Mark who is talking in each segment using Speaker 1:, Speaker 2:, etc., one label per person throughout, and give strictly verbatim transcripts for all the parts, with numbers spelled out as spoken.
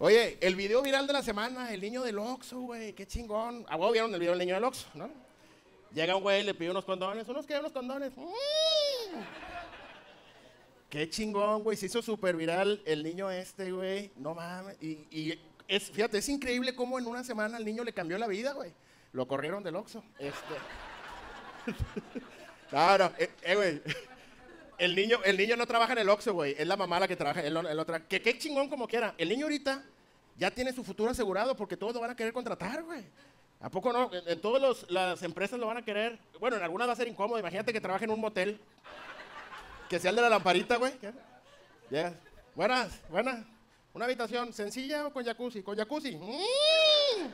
Speaker 1: Oye, el video viral de la semana, el niño del Oxxo, güey, qué chingón. ¿A vos vieron el video del niño del Oxxo, no? Llega un güey, le pide unos condones, unos que unos condones. Mm. Qué chingón, güey, se hizo súper viral el niño este, güey, no mames. Y, y es, fíjate, es increíble cómo en una semana al niño le cambió la vida, güey. Lo corrieron del Oxxo. Este. No, no, eh, eh, güey. El niño, el niño no trabaja en el Oxxo, güey. Es la mamá la que trabaja, él, no- él no tra- Que qué chingón como quiera. El niño ahorita ya tiene su futuro asegurado porque todos lo van a querer contratar, güey. ¿A poco no? En, en todas las empresas lo van a querer. Bueno, en algunas va a ser incómodo. Imagínate que trabaje en un motel. Que sea el de la lamparita, güey. ¿Qué? Llegas. Buenas, buenas. Una habitación sencilla o con jacuzzi. Con jacuzzi. Mm.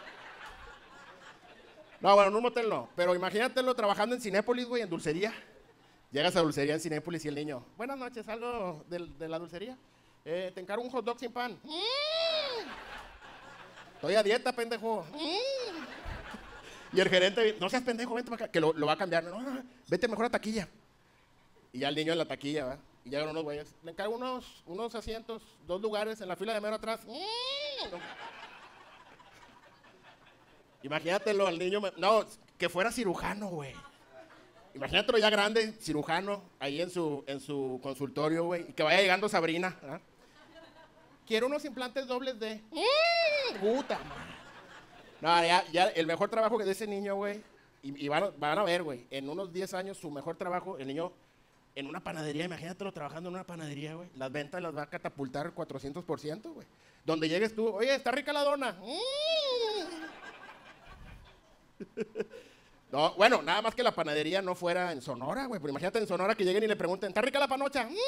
Speaker 1: No, bueno, en un motel no. Pero imagínatelo trabajando en Cinépolis, güey, en dulcería. Llegas a dulcería en Cinépolis y el niño, buenas noches, algo de, de la dulcería. Eh, te encargo un hot dog sin pan. Mm. Estoy a dieta, pendejo. Mm. Y el gerente, no seas pendejo, vente para acá, que lo, lo va a cambiar. No, no, vete mejor a taquilla. Y ya el niño en la taquilla, ¿va? Y llegan unos güeyes. Le encargo unos, unos asientos, dos lugares en la fila de mero atrás. Mm. Imagínatelo al niño. me- No, que fuera cirujano, güey. Imagínatelo ya grande, cirujano, ahí en su, en su consultorio, güey, y que vaya llegando Sabrina. ¿Ah? Quiero unos implantes dobles de... ¡Mm! Puta madre. No, ya, ya el mejor trabajo que de ese niño, güey, y, y van, a- van a ver, güey, en unos diez años su mejor trabajo, el niño en una panadería, imagínatelo trabajando en una panadería, güey, las ventas las va a catapultar cuatrocientos por ciento, güey. Donde llegues tú, oye, está rica la dona. ¡Mm! No, bueno, nada más que la panadería no fuera en Sonora, güey. Pero imagínate en Sonora que lleguen y le pregunten, ¿está rica la panocha? ¡Mm!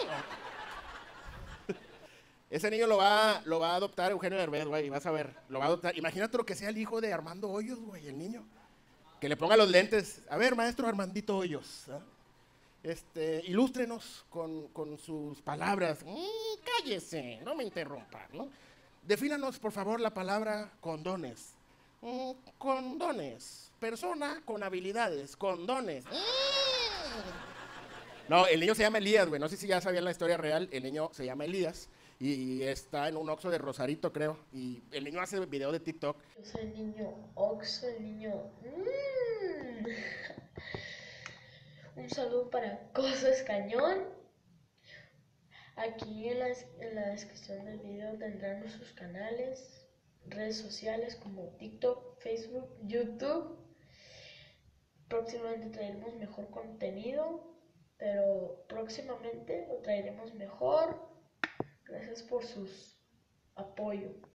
Speaker 1: Ese niño lo va, lo va a adoptar Eugenio Derbez, güey. Vas a ver, lo va a adoptar. Imagínate lo que sea el hijo de Armando Hoyos, güey, el niño. Que le ponga los lentes. A ver, maestro Armandito Hoyos. ¿Ah? Este, ilústrenos con, con sus palabras. Mm, cállese, no me interrumpa, ¿no? Defínanos, por favor, la palabra condones. Mm, condones. Persona con habilidades. Condones. Mm. No, el niño se llama Elías, güey. No sé si ya sabían la historia real. El niño se llama Elías y está en un Oxxo de Rosarito, creo. Y el niño hace video de TikTok.
Speaker 2: Yo soy el niño Oxo, el niño... Mm. Un saludo para Cosas Cañón. Aquí en la, en la descripción del video tendrán nuestros canales, redes sociales como TikTok, Facebook, YouTube. Próximamente traeremos mejor contenido, pero próximamente lo traeremos mejor. Gracias por sus apoyo.